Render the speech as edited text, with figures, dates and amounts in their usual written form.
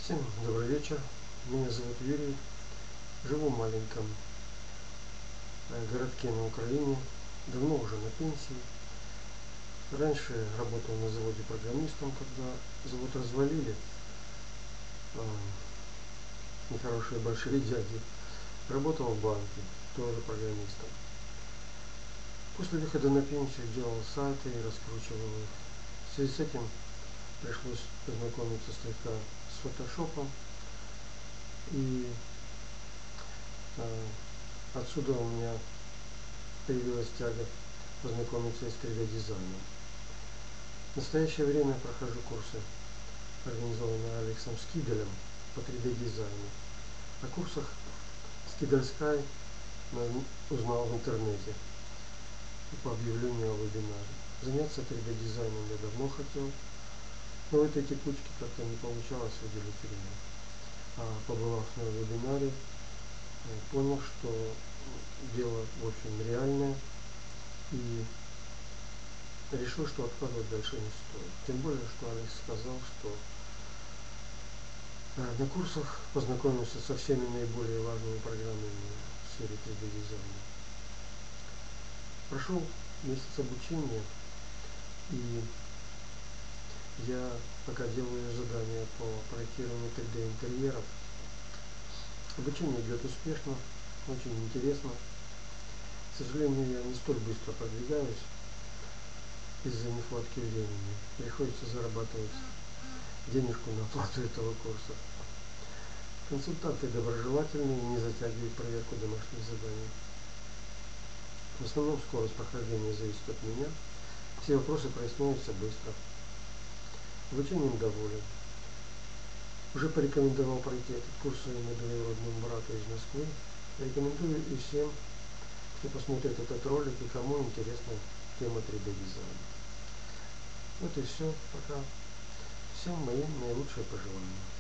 Всем добрый вечер. Меня зовут Юрий. Живу в маленьком городке на Украине. Давно уже на пенсии. Раньше работал на заводе программистом, когда завод развалили. Нехорошие большие дяди. Работал в банке, тоже программистом. После выхода на пенсию делал сайты и раскручивал их. В связи с этим пришлось познакомиться слегка с фотошопом. И отсюда у меня появилась тяга познакомиться с 3D дизайном. В настоящее время я прохожу курсы, организованные Алексом Скиделем по 3D дизайну. О курсах Skidel узнал в интернете по объявлению о вебинаре. Заняться 3D дизайном я давно хотел, но в этой текучке как-то не получалось выделить время. Побывав на вебинаре, понял, что дело в общем реальное, и решил, что откладывать дальше не стоит. Тем более, что Алекс сказал, что на курсах познакомился со всеми наиболее важными программами в сфере 3D дизайна. Прошел месяц обучения, и я пока делаю задания по проектированию 3D интерьеров. Обучение идет успешно, очень интересно. К сожалению, я не столь быстро продвигаюсь из-за нехватки времени. Приходится зарабатывать денежку на оплату этого курса. Консультанты доброжелательные, не затягивают проверку домашних заданий. В основном скорость прохождения зависит от меня. Все вопросы проясняются быстро. Обучением доволен. Уже порекомендовал пройти этот курс своему двоюродному брату из Москвы. Рекомендую и всем, кто посмотрит этот ролик и кому интересна тема 3D дизайна. Вот и все. Пока. Всем мои наилучшие пожелания.